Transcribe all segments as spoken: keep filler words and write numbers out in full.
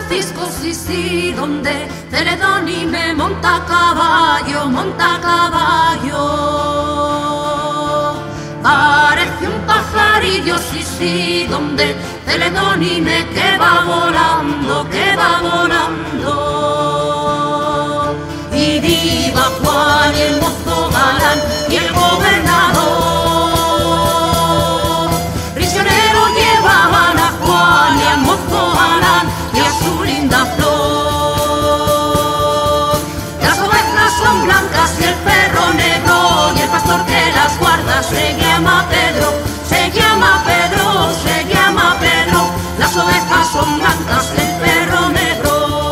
Francisco, sí, sí, donde Celedonime monta a caballo, monta a caballo. Parece un pajarillo, sí, sí, donde Celedonime que va volando, que va volando. Y viva Juan y el mozo galán y el gobernador. Prisionero llevaban a Juan y al mozo galán y a su linda flor. Las ovejas son blancas y el perro negro, y el pastor que las guarda se llama Pedro, se llama Pedro, se llama Pedro. Las ovejas son blancas y el perro negro.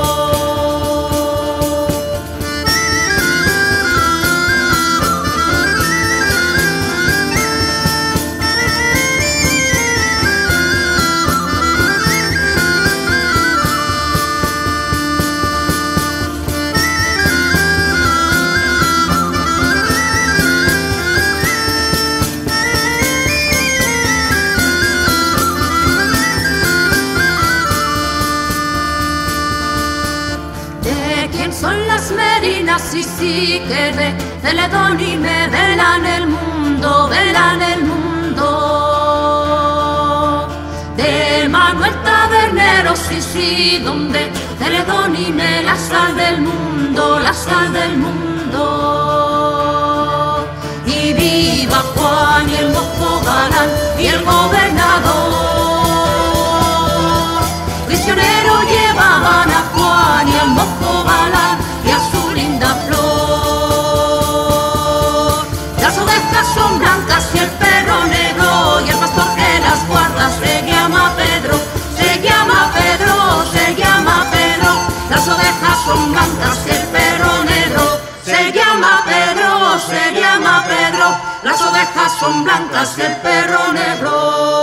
Son las merinas, sí, sí, que de Celedonime velan el mundo, velan el mundo. De Manuel Tabernero, sí, sí, donde Celedonime la sal del mundo, la sal del mundo. Y viva Juan y el mozo galán y el gobernador. Prisionero llevaban a Juan y al mozo galán y a su linda flor. Las ovejas son blancas y el perro negro, y el pastor que las guarda se llama Pedro, se llama Pedro, se llama Pedro. Las ovejas son blancas y el perro negro, se llama Pedro, se llama Pedro. Las ovejas son blancas y el perro negro.